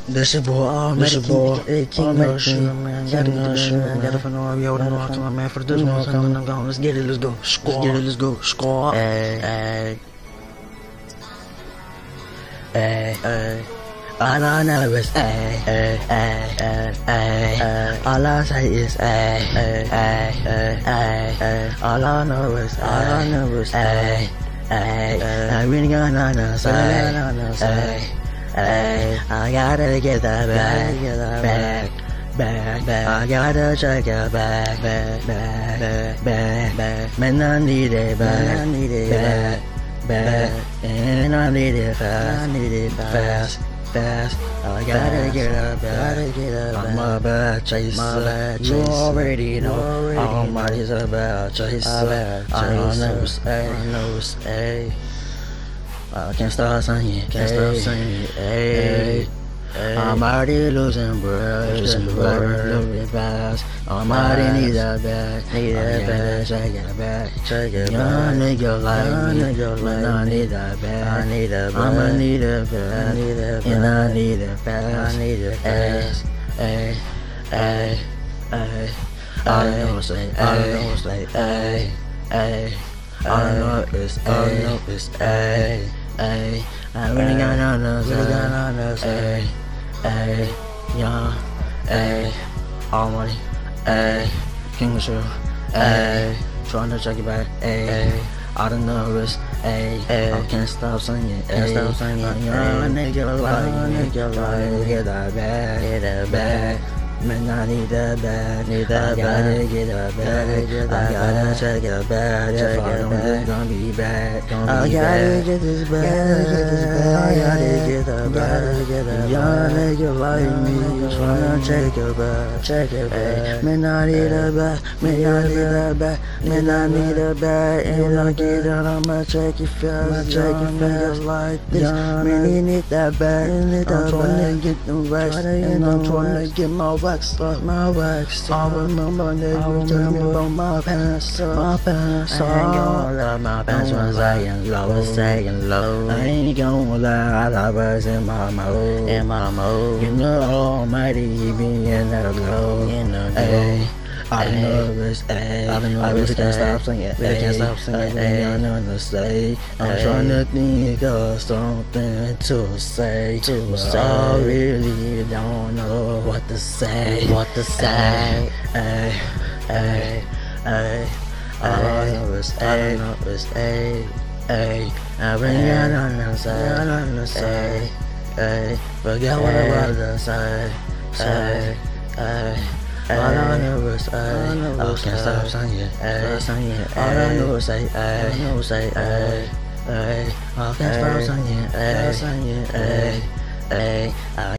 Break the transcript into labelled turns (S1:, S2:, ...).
S1: This your boy, King of shit, man. Gotta find out yo, the north to my man for this one. Coming, I'm gone. Let's get it, let's go. Score. Let's go. Score. Hey. All I know is all I say is all I know is I really got nothing to say. I gotta get that back. I gotta check it back. Man, I need it back. And I need it fast. I gotta get up back. I'm a bad chaser. You already know. All my is a bad chaser. I know, I can't stop singing, I'm already losing breath, losing fast. I'm already need that back, check it back. Young nigga like me, when I need that back, I'ma need it back, and I need it fast. I know it's I really got nothing to say. All money, King of Shoe, trying to check it back, out of nervous, I can't stop singing, young nigga like me, get that back. Man, I need that bag, I gotta get that bag, I gotta check it back, if I don't think gonna be back, I gotta get this bag, I gotta get that bag, young nigga like me, tryna check it back, man, I need a bag, man, I need a bag, and I get it, I'ma check it fast, like this, man, you need that bag, I'm tryna get the racks, and I'm tryna get my wax up. I remember niggas tell me about my pants up. I ain't gonna lie, my pants was sagging low. I ain't gonna lie, I love us in my mode. You know, almighty, he be in that glow. I really can't stop singing. I ain't nothing to say. I'm trying to think of something to say, but I really don't know what to say. All I know is I really got nothing to say. Forget what I was to say. All I know is I can't stop singing. All I know is I can't stop singing.